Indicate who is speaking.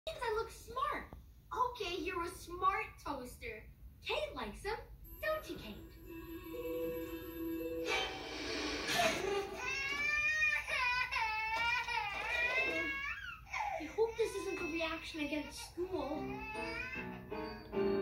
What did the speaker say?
Speaker 1: I look smart. Okay, you're a smart toaster. Kate likes them, don't you, Kate? I hope this isn't a reaction against school.